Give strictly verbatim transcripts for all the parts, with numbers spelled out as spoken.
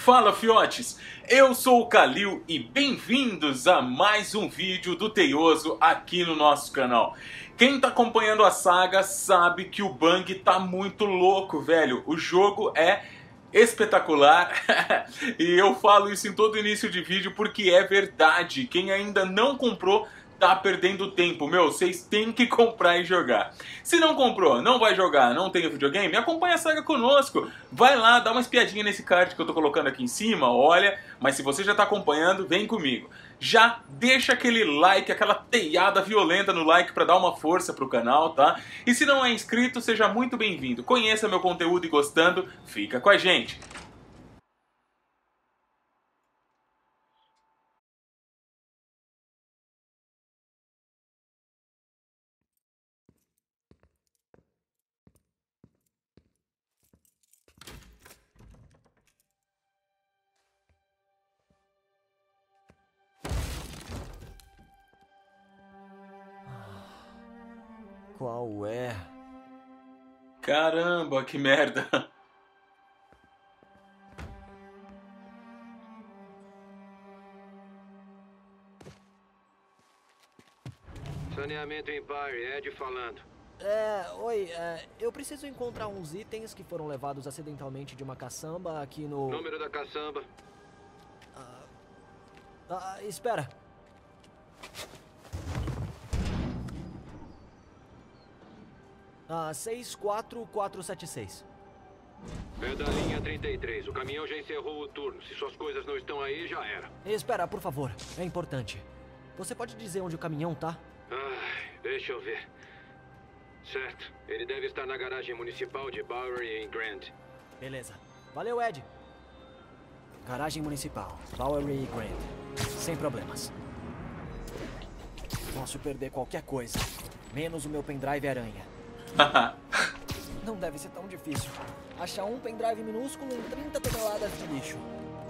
Fala, fiotes! Eu sou o Kalil e bem-vindos a mais um vídeo do Teioso aqui no nosso canal. Quem tá acompanhando a saga sabe que o Bang tá muito louco, velho. O jogo é espetacular e eu falo isso em todo início de vídeo porque é verdade. Quem ainda não comprou tá perdendo tempo, meu, vocês têm que comprar e jogar. Se não comprou, não vai jogar, não tem videogame, acompanha a saga conosco. Vai lá, dá uma espiadinha nesse card que eu tô colocando aqui em cima, olha. Mas se você já tá acompanhando, vem comigo. Já deixa aquele like, aquela teiada violenta no like pra dar uma força pro canal, tá? E se não é inscrito, seja muito bem-vindo. Conheça meu conteúdo e gostando, fica com a gente. Qual é? Caramba, que merda. Saneamento Empire, Ed falando. É, oi, é, eu preciso encontrar uns itens que foram levados acidentalmente de uma caçamba aqui no... Número da caçamba. Ah, ah, espera. Ah, seis quatro quatro sete seis. É da linha trinta e três. O caminhão já encerrou o turno. Se suas coisas não estão aí, já era. Espera, por favor. É importante. Você pode dizer onde o caminhão tá? Ai, deixa eu ver. Certo. Ele deve estar na garagem municipal de Bowery em Grand. Beleza. Valeu, Ed. Garagem municipal, Bowery e Grand. Sem problemas. Posso perder qualquer coisa, menos o meu pendrive aranha. Não deve ser tão difícil. Achar um pendrive minúsculo em trinta toneladas de lixo.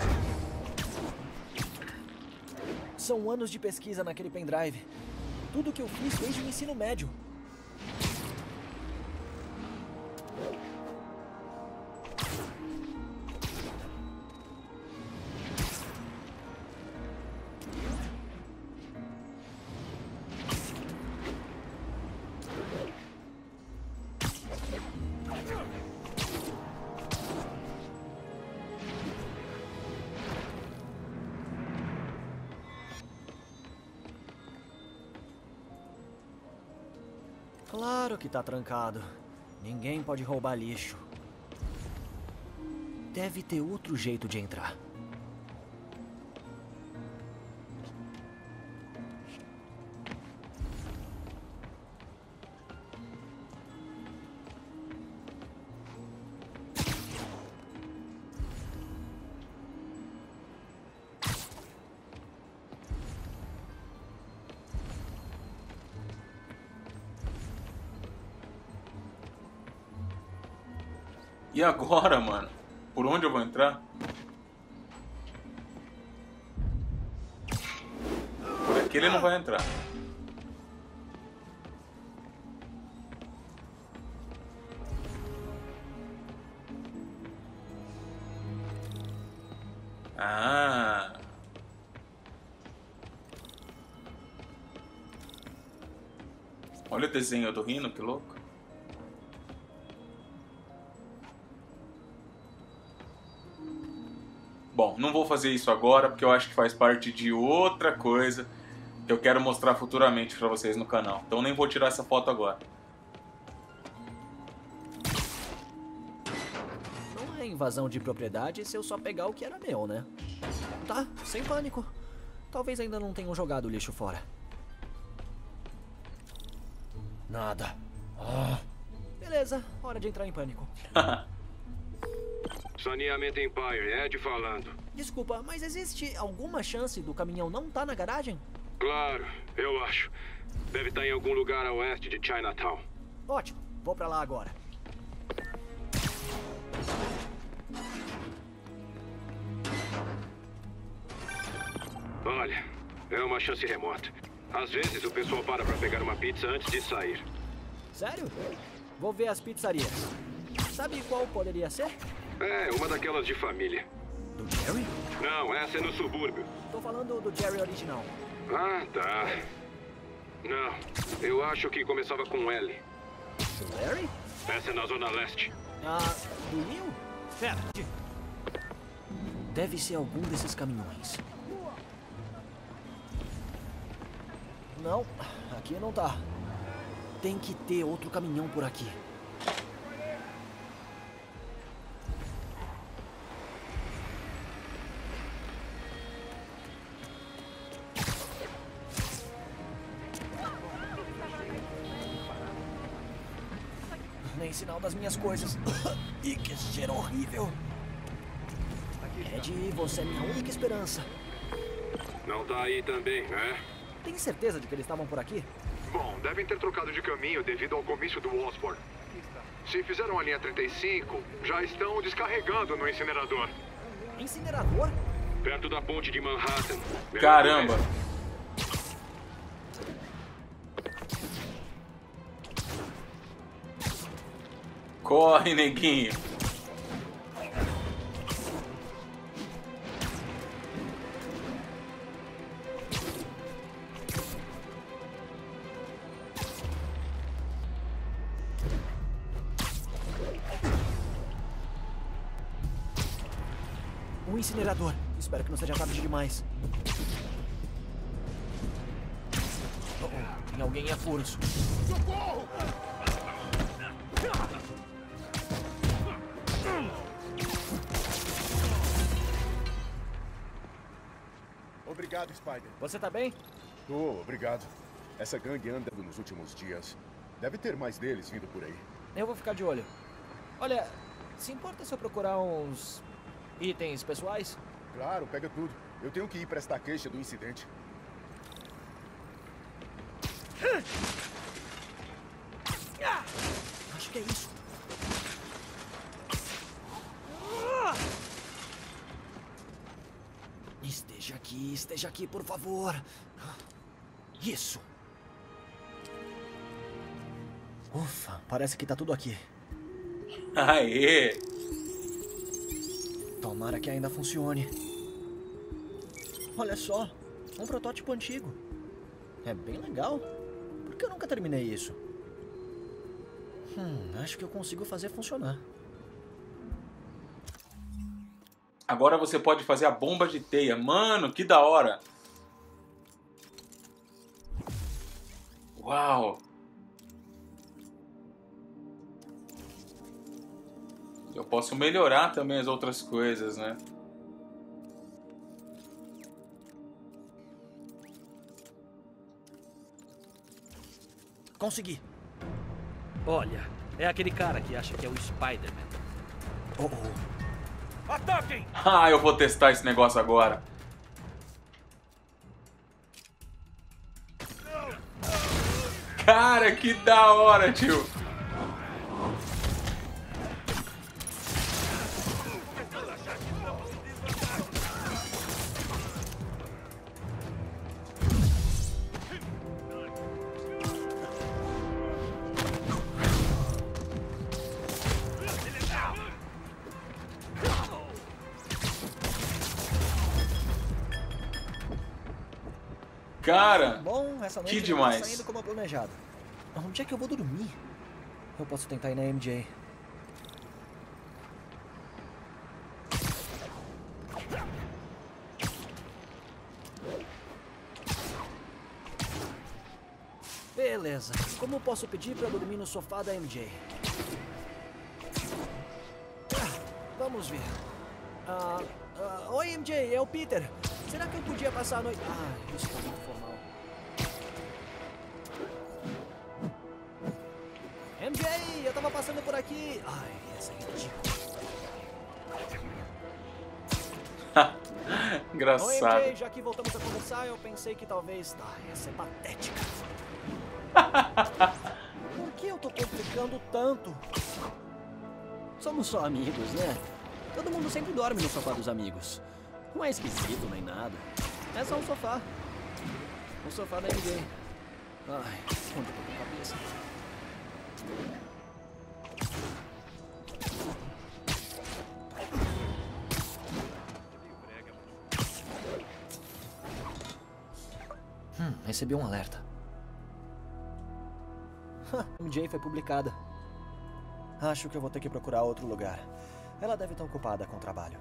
São anos de pesquisa naquele pendrive. Tudo que eu fiz desde o ensino médio. Claro que tá trancado. Ninguém pode roubar lixo. Deve ter outro jeito de entrar. E agora, mano? Por onde eu vou entrar? Por aqui ele não vai entrar. Ah. Olha o desenho, eu tô rindo, que louco. Bom, não vou fazer isso agora porque eu acho que faz parte de outra coisa que eu quero mostrar futuramente pra vocês no canal. Então nem vou tirar essa foto agora. Não é invasão de propriedade se eu só pegar o que era meu, né? Tá, sem pânico. Talvez ainda não tenham jogado o lixo fora. Nada. Ah. Beleza, hora de entrar em pânico. Saneamento Empire, Ed falando. Desculpa, mas existe alguma chance do caminhão não tá na garagem? Claro, eu acho. Deve estar em algum lugar a oeste de Chinatown. Ótimo, vou pra lá agora. Olha, é uma chance remota. Às vezes o pessoal para pra pegar uma pizza antes de sair. Sério? Vou ver as pizzarias. Sabe qual poderia ser? É, uma daquelas de família. Do Jerry? Não, essa é no subúrbio. Tô falando do Jerry original. Ah, tá. Não, eu acho que começava com L. Do Larry? Essa é na Zona Leste. Ah, do Neil? Pera. Deve ser algum desses caminhões. Não, aqui não tá. Tem que ter outro caminhão por aqui. Nem sinal das minhas coisas. Ih, que cheiro horrível. Ed, você é minha única esperança. Não tá aí também, né? Tem certeza de que eles estavam por aqui? Bom, devem ter trocado de caminho devido ao comício do Osborn. Se fizeram a linha trinta e cinco, já estão descarregando no incinerador. Incinerador? Perto da ponte de Manhattan. Caramba! Corre, neguinho! Um incinerador. Espero que não seja tarde demais. Oh, oh, tem alguém em apuros. Socorro! Obrigado, Spider. Você tá bem? Tô, obrigado. Essa gangue anda nos últimos dias. Deve ter mais deles vindo por aí. Eu vou ficar de olho. Olha, se importa se eu procurar uns itens pessoais? Claro, pega tudo. Eu tenho que ir prestar queixa do incidente. Acho que é isso. Esteja aqui, esteja aqui, por favor. Isso. Ufa, parece que tá tudo aqui. Aê! Tomara que ainda funcione. Olha só, um protótipo antigo. É bem legal. Por que eu nunca terminei isso? Hum, acho que eu consigo fazer funcionar. Agora você pode fazer a bomba de teia. Mano, que da hora! Uau! Eu posso melhorar também as outras coisas, né? Consegui. Olha, é aquele cara que acha que é o Spider-Man. Oh, oh. Ataquem! Ah, eu vou testar esse negócio agora. Cara, que da hora, tio. Cara, Bom, essa noite que não demais. tá saindo como planejado. Onde é que eu vou dormir? Eu posso tentar ir na M J. Beleza. Como posso pedir pra dormir no sofá da M J? Ah, vamos ver. Ah, ah, oi, M J, é o Peter. Será que eu podia passar a noite... Ah, isso tá muito formal. M J, eu tava passando por aqui. Ai, essa é ridícula. engraçado. Oi, M J, já que voltamos a conversar, eu pensei que talvez... Ah, essa é patética. Por que eu tô complicando tanto? Somos só amigos, né? Todo mundo sempre dorme no sofá dos amigos. Não é esquisito nem nada. É só um sofá. Um sofá da M J. Ai, onde eu tô com a cabeça? Recebi um alerta. M J foi publicada. Acho que eu vou ter que procurar outro lugar. Ela deve estar ocupada com o trabalho.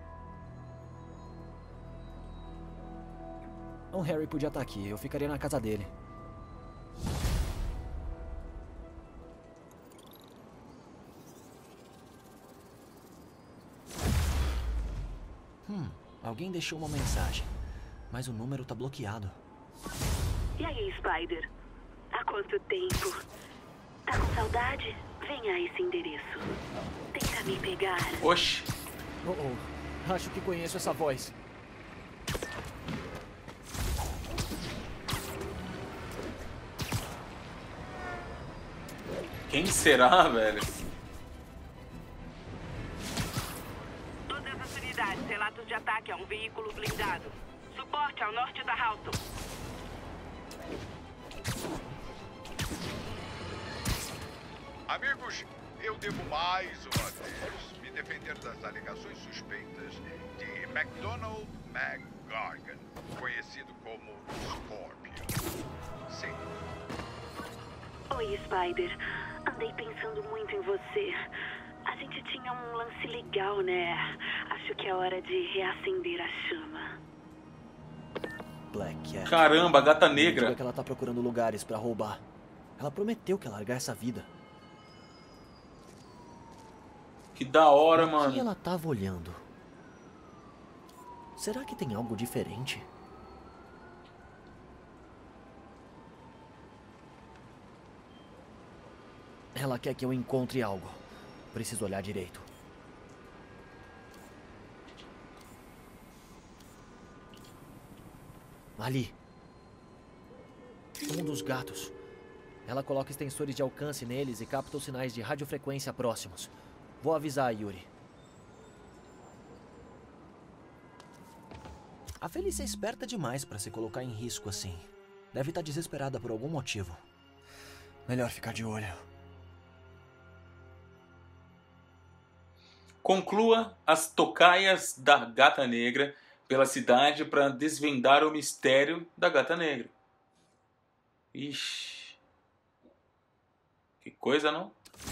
O Harry podia estar aqui. Eu ficaria na casa dele. Hum, alguém deixou uma mensagem. Mas o número tá bloqueado. E aí, Spider? Há quanto tempo? Tá com saudade? Venha a esse endereço. Tenta me pegar. Oxi. Oh, oh. Acho que conheço essa voz. Quem será, velho? Todas as unidades, relatos de ataque a um veículo blindado. Suporte ao norte da Halton. Amigos, eu devo mais uma vez me defender das alegações suspeitas de MacDonald McGargan, conhecido como Scorpion. Sim. Oi, Spider. Andei pensando muito em você. A gente tinha um lance legal, né? Acho que é hora de reacender a chama. Black Cat. Caramba, Gata Negra. Diga que ela tá procurando lugares pra roubar. Ela prometeu que ia largar essa vida. Que da hora, O mano. que ela tava olhando? Será que tem algo diferente? Ela quer que eu encontre algo. Preciso olhar direito. Ali. Um dos gatos. Ela coloca extensores de alcance neles e capta os sinais de radiofrequência próximos. Vou avisar a Yuri. A Felícia é esperta demais para se colocar em risco assim. Deve estar desesperada por algum motivo. Melhor ficar de olho. Conclua as tocaias da Gata Negra pela cidade para desvendar o mistério da Gata Negra. Ixi. Que coisa, não?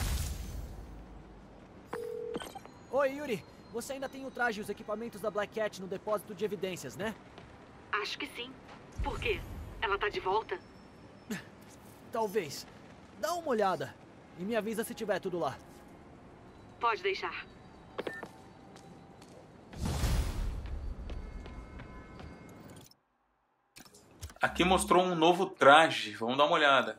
Oi, Yuri. Você ainda tem o traje e os equipamentos da Black Cat no depósito de evidências, né? Acho que sim. Por quê? Ela tá de volta? Talvez. Dá uma olhada. E me avisa se tiver tudo lá. Pode deixar. Aqui mostrou um novo traje. Vamos dar uma olhada.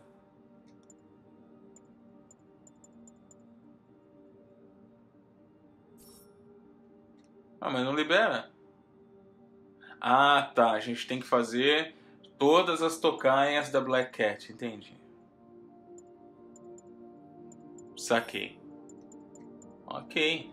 Ah, mas não libera. Ah, tá. A gente tem que fazer todas as tocaias da Black Cat. Entendi. Saquei. Ok.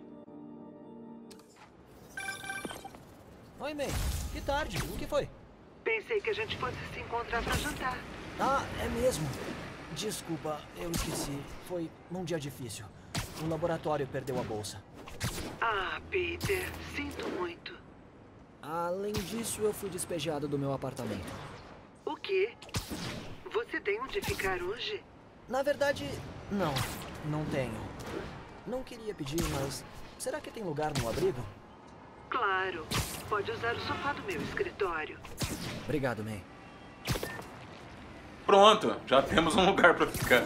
Oi, May. Que tarde. O que foi? Pensei que a gente fosse se encontrar pra jantar. Ah, é mesmo. Desculpa, eu esqueci. Foi num dia difícil. O laboratório perdeu a bolsa. Ah, Peter, sinto muito. Além disso, eu fui despejado do meu apartamento. O quê? Você tem onde ficar hoje? Na verdade, não. Não tenho. Não queria pedir, mas... será que tem lugar no abrigo? Claro. Pode usar o sofá do meu escritório. Obrigado, May. Pronto. Já temos um lugar para ficar.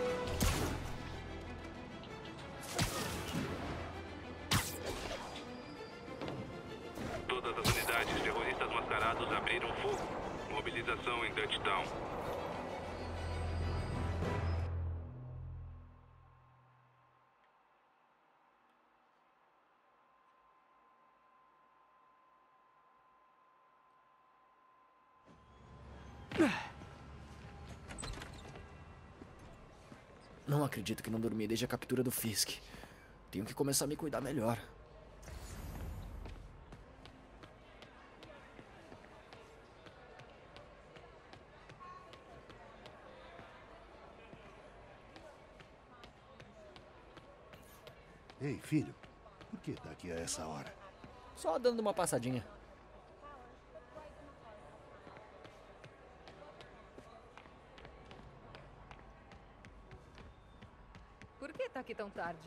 Todas as unidades terroristas mascarados abriram fogo. Mobilização em Dutchtown. Não acredito que não dormi desde a captura do Fisk. Tenho que começar a me cuidar melhor. Ei, filho. Por que tá aqui a essa hora? Só dando uma passadinha. Por que tá aqui tão tarde?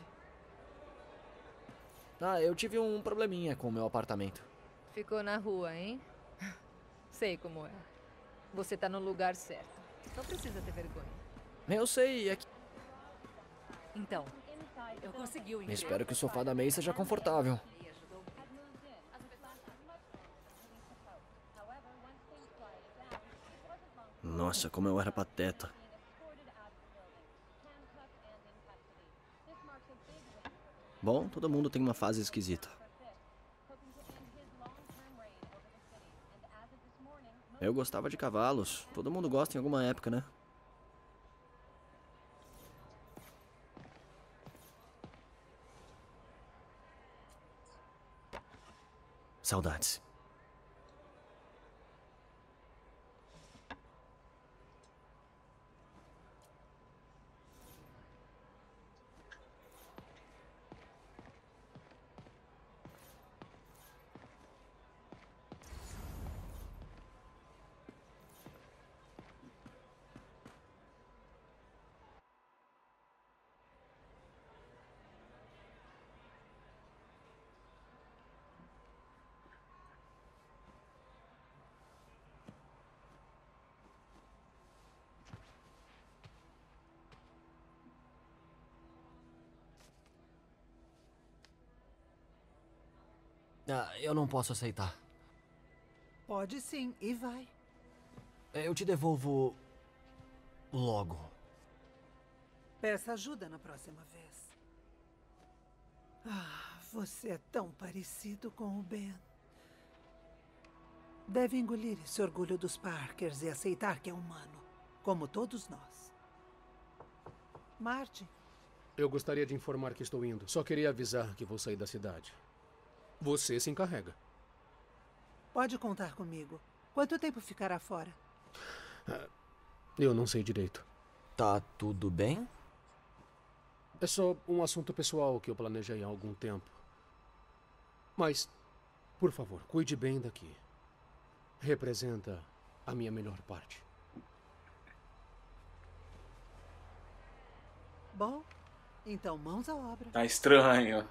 Ah, eu tive um probleminha com o meu apartamento. Ficou na rua, hein? Sei como é. Você tá no lugar certo. Não precisa ter vergonha. Eu sei, é que... Então, eu consegui o emprego. Espero que o sofá da May seja confortável. Nossa, como eu era pateta. Bom, todo mundo tem uma fase esquisita. Eu gostava de cavalos. Todo mundo gosta em alguma época, né? Saudades. Ah, eu não posso aceitar. Pode sim, e vai. Eu te devolvo logo. Peça ajuda na próxima vez. Ah, você é tão parecido com o Ben. Deve engolir esse orgulho dos Parkers e aceitar que é humano, como todos nós. Martin. Eu gostaria de informar que estou indo. Só queria avisar que vou sair da cidade. Você se encarrega. Pode contar comigo. Quanto tempo ficará fora? Eu não sei direito. Tá tudo bem? É só um assunto pessoal que eu planejei há algum tempo. Mas, por favor, cuide bem daqui. Representa a minha melhor parte. Bom, então mãos à obra. Tá estranho.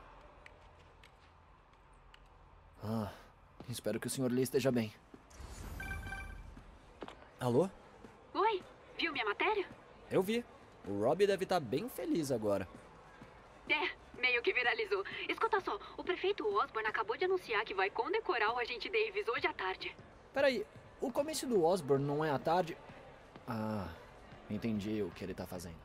Ah, espero que o senhor Lee esteja bem. Alô? Oi, viu minha matéria? Eu vi. O Robbie deve estar bem feliz agora. É, meio que viralizou. Escuta só, o prefeito Osborn acabou de anunciar que vai condecorar o agente Davis hoje à tarde. Peraí, o comício do Osborn não é à tarde? Ah, entendi o que ele tá fazendo.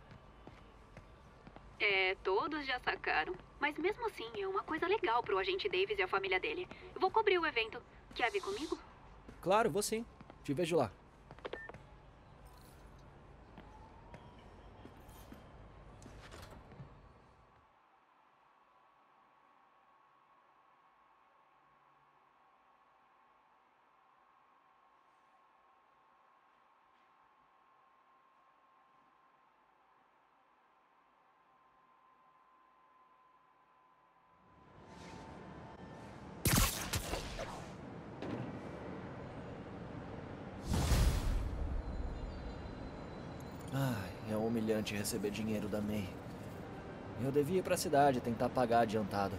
É, todos já sacaram. Mas mesmo assim, é uma coisa legal pro agente Davis e a família dele. Eu vou cobrir o evento. Quer vir comigo? Claro, vou sim. Te vejo lá. Ai, é humilhante receber dinheiro da May. Eu devia ir pra cidade tentar pagar adiantado.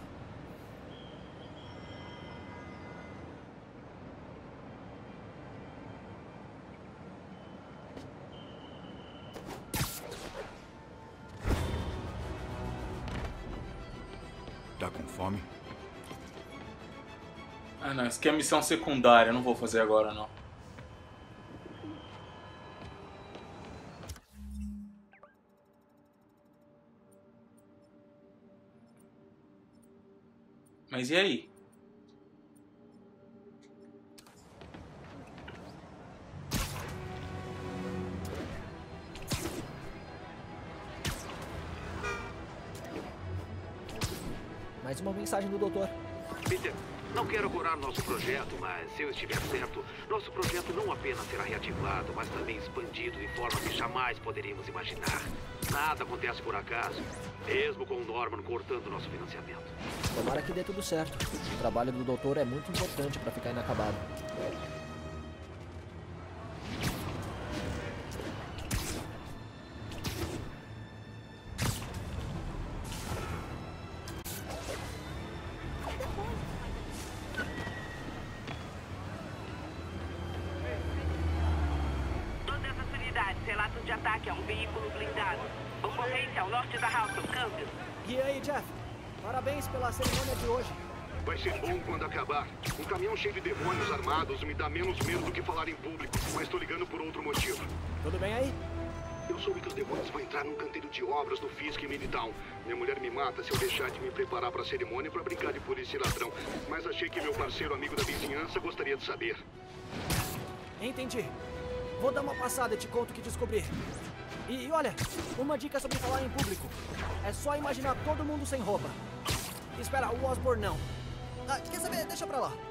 Tá com fome? Ah não, isso aqui é missão secundária, eu não vou fazer agora não. Mas e aí? Mais uma mensagem do doutor. Peter, não quero curar nosso projeto, mas se eu estiver certo, nosso projeto não apenas será reativado, mas também expandido de forma que jamais poderíamos imaginar. Nada acontece por acaso, mesmo com o Norman cortando nosso financiamento. Tomara que dê tudo certo. O trabalho do doutor é muito importante para ficar inacabado. ataque a um veículo blindado. Ocorrência ao norte da Halton, câmbio. E aí, Jeff? Parabéns pela cerimônia de hoje. Vai ser bom quando acabar. Um caminhão cheio de demônios armados me dá menos medo do que falar em público, mas tô ligando por outro motivo. Tudo bem aí? Eu soube que os demônios vão entrar num canteiro de obras do Fisk em Midtown. Minha mulher me mata se eu deixar de me preparar para a cerimônia para brincar de polícia e ladrão. Mas achei que meu parceiro amigo da vizinhança gostaria de saber. Entendi. Vou dar uma passada e te conto o que descobri. E olha, uma dica sobre falar em público. É só imaginar todo mundo sem roupa. Espera, o Osborn não. Ah, quer saber? Deixa pra lá.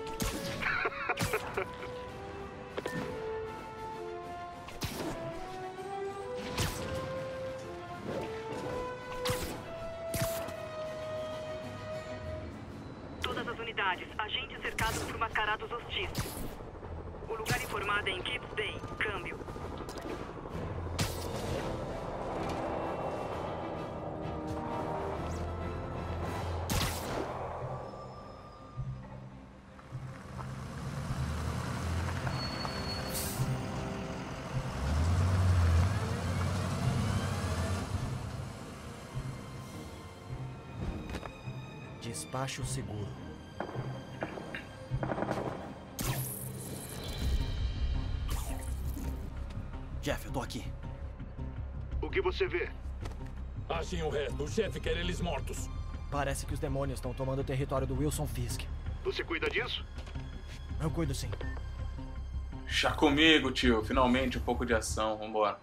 Todas as unidades, agentes cercados por mascarados hostis. O lugar informado é em Gibbs Bay, câmbio. Despacho seguro. Jeff, eu tô aqui. O que você vê? Achem o resto. O chefe quer eles mortos. Parece que os demônios estão tomando o território do Wilson Fisk. Você cuida disso? Eu cuido sim. Chá comigo, tio. Finalmente um pouco de ação. Vambora.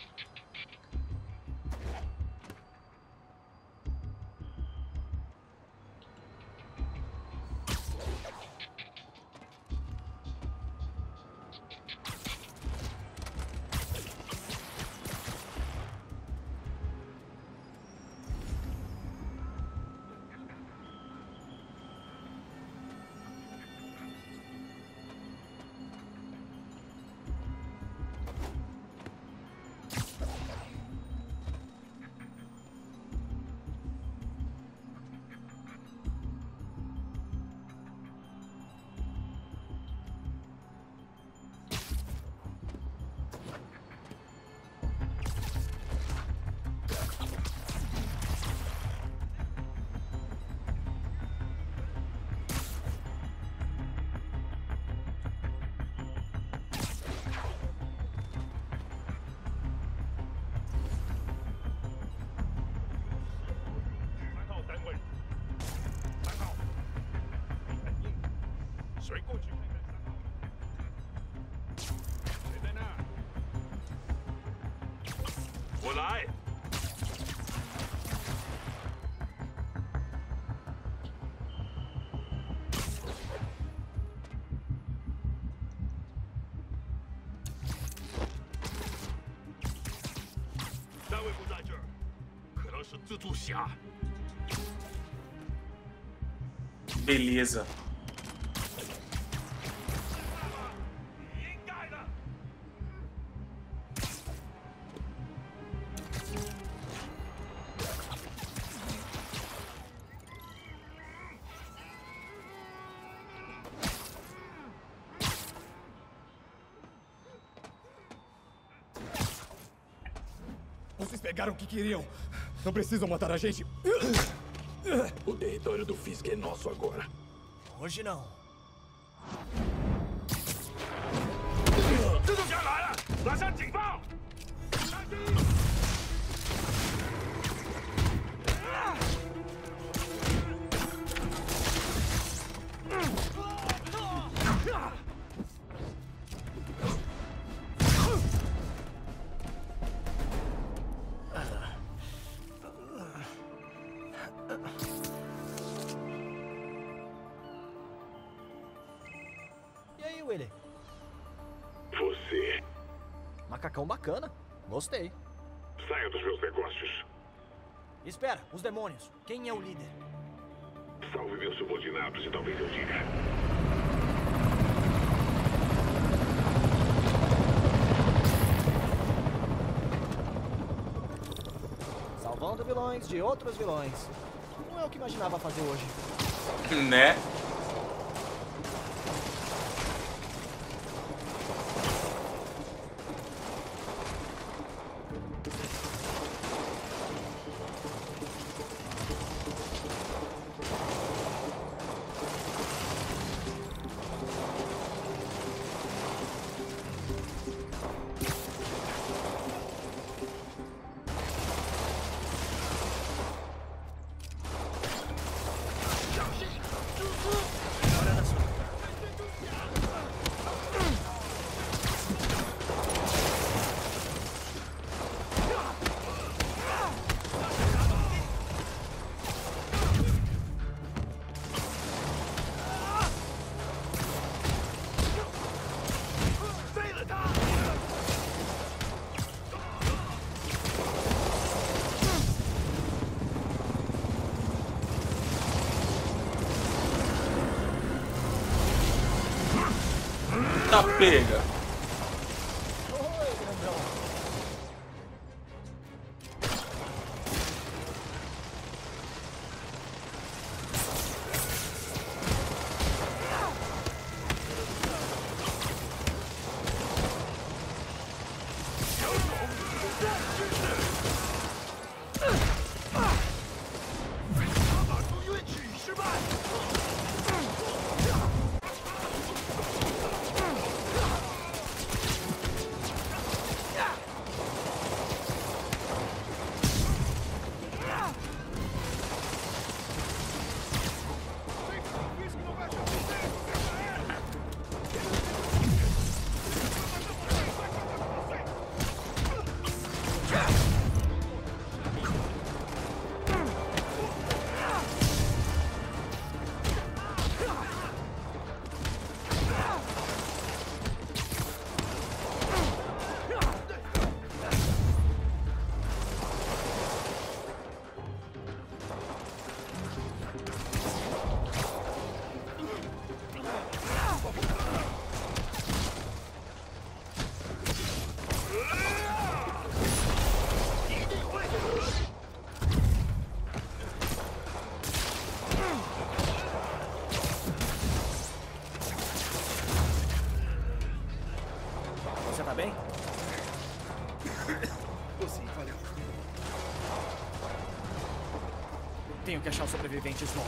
Beleza. Vocês pegaram o que queriam. Não precisam matar a gente. O território do Fisk é nosso agora. Hoje não. Willie? Você. Macacão bacana. Gostei. Saia dos meus negócios. Espera, os demônios. Quem é o líder? Salve meus subordinados e talvez eu diga. Salvando vilões de outros vilões. Não é o que imaginava fazer hoje. Né? Eita, pega. Tenho que achar os sobreviventes novos.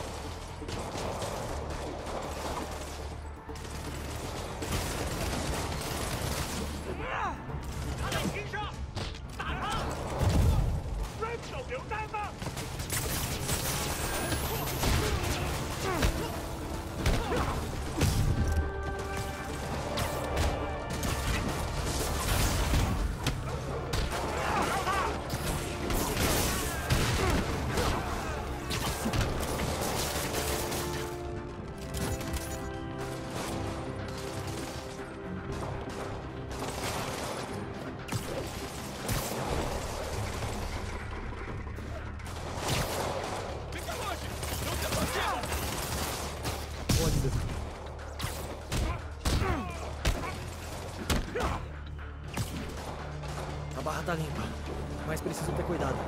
A barra tá limpa, mas preciso ter cuidado.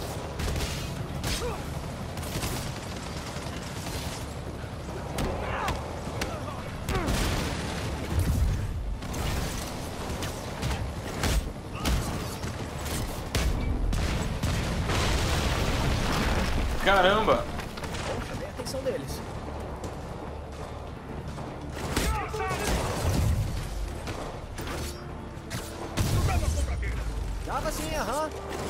Caramba! Bom, chamei a atenção deles. Dava sim, aham.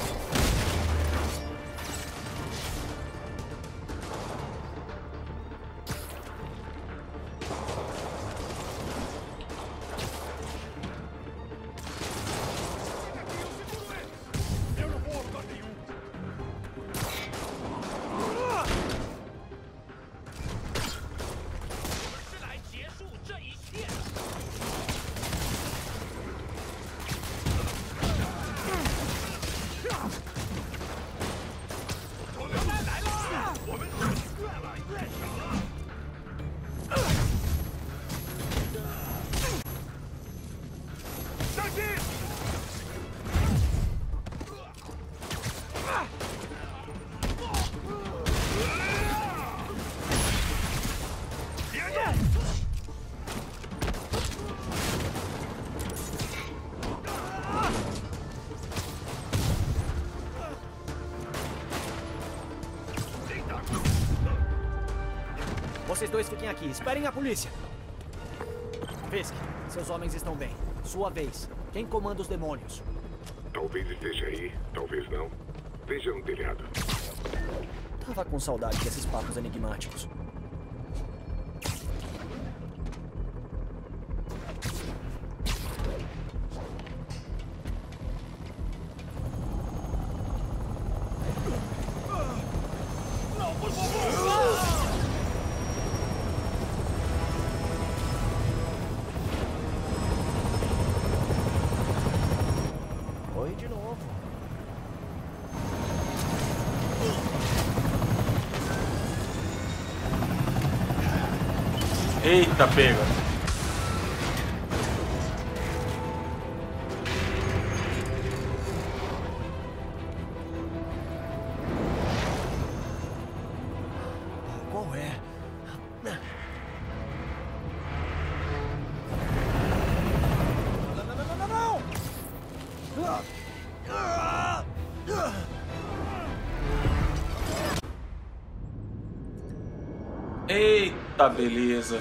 Vocês dois fiquem aqui, esperem a polícia. Fisk, seus homens estão bem. Sua vez. Quem comanda os demônios? Talvez esteja aí, talvez não. Veja no telhado. Tava com saudade desses papos enigmáticos. Não, por favor! Oi de novo. Eita, pega. Eita, beleza.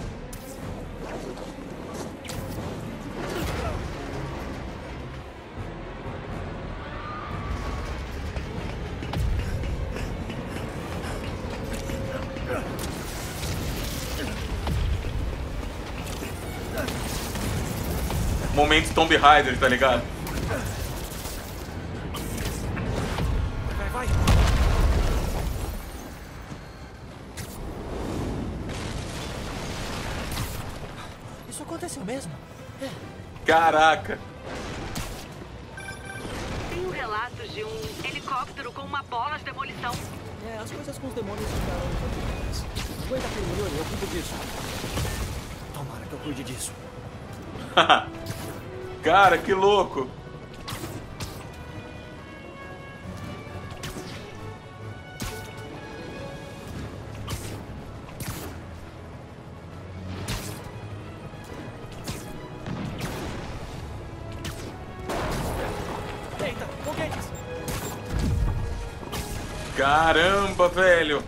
Momento Tomb Raider, tá ligado? Vai, vai. Isso aconteceu mesmo? É. Caraca. Tenho relatos de um helicóptero com uma bola de demolição. É, as coisas com os demônios ficaram complicadas. Aguenta firme, Yuri, eu cuido disso. Tomara que eu cuide disso. Cara, que louco. Eita, foguetes. Caramba, velho.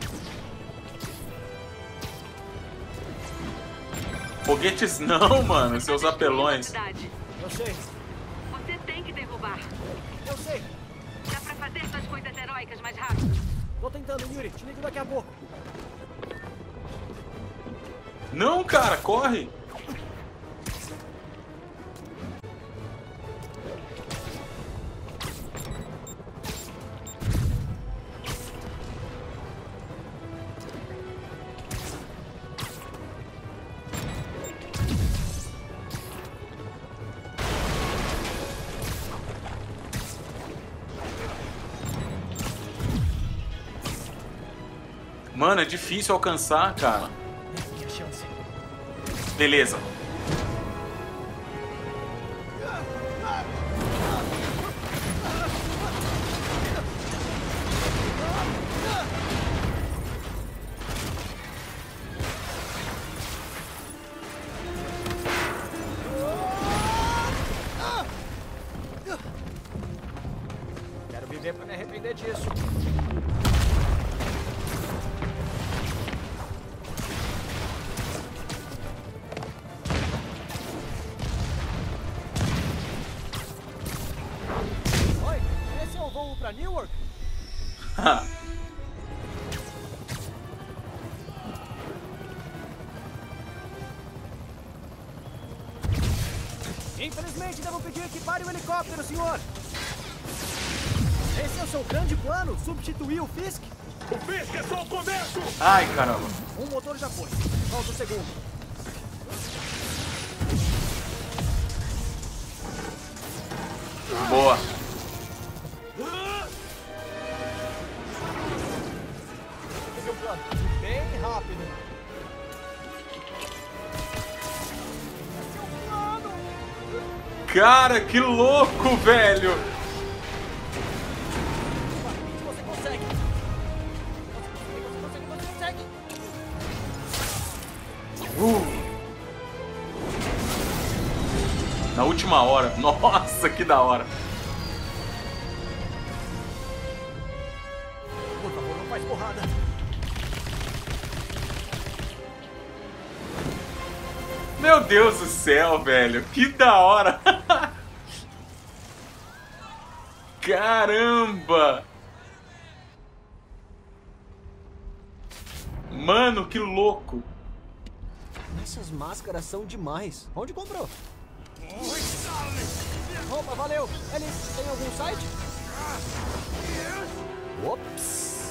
Foguetes não, mano, seus apelões. Eu sei. Você tem que derrubar. Eu sei. Dá pra fazer suas coisas heróicas mais rápido. Tô tentando, Yuri. Te ligo daqui a pouco. Não, cara, corre. Mano, é difícil alcançar, cara. Beleza. Quero viver pra me arrepender disso. Pra Newark? Infelizmente, devo pedir que pare o helicóptero, senhor. Esse é o seu grande plano? Substituir o Fisk? O Fisk é só o começo! Ai, caramba. Um motor já foi. Falta o segundo. Boa. Bem rápido. Cara, que louco, velho. Você consegue. Você consegue, você consegue. Uh. Na última hora. Nossa, que da hora. Por favor, não faz porrada. Meu Deus do céu, velho. Que da hora. Caramba. Mano, que louco. Essas máscaras são demais. Onde comprou? Opa, valeu. Eles têm algum site? Ops.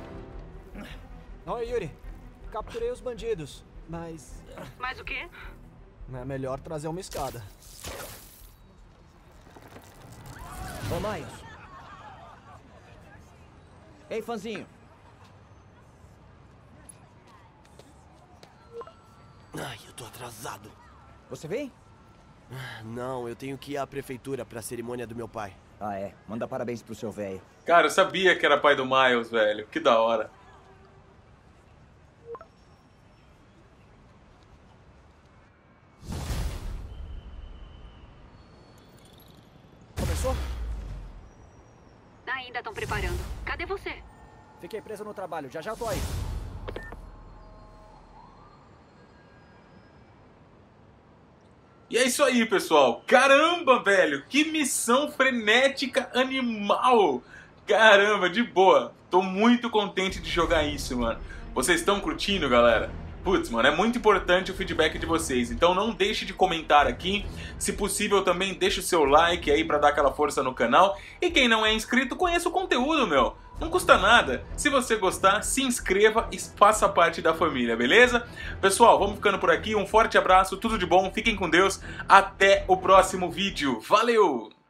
Oi, Yuri. Capturei os bandidos, mas... Mas o quê? É melhor trazer uma escada. Ô, Miles. Ei, fãzinho. Ai, eu tô atrasado. Você vem? Não, eu tenho que ir à prefeitura pra cerimônia do meu pai. Ah, é. Manda parabéns pro seu velho. Cara, eu sabia que era pai do Miles, velho. Que da hora. Começou? Ainda estão preparando. Cadê você? Fiquei preso no trabalho. Já já tô aí. E é isso aí, pessoal. Caramba, velho, que missão frenética animal. Caramba, de boa. Tô muito contente de jogar isso, mano. Vocês estão curtindo, galera? Putz, mano, é muito importante o feedback de vocês, então não deixe de comentar aqui. Se possível, também deixa o seu like aí pra dar aquela força no canal. E quem não é inscrito, conheça o conteúdo, meu. Não custa nada. Se você gostar, se inscreva e faça parte da família, beleza? Pessoal, vamos ficando por aqui. Um forte abraço, tudo de bom, fiquem com Deus. Até o próximo vídeo. Valeu!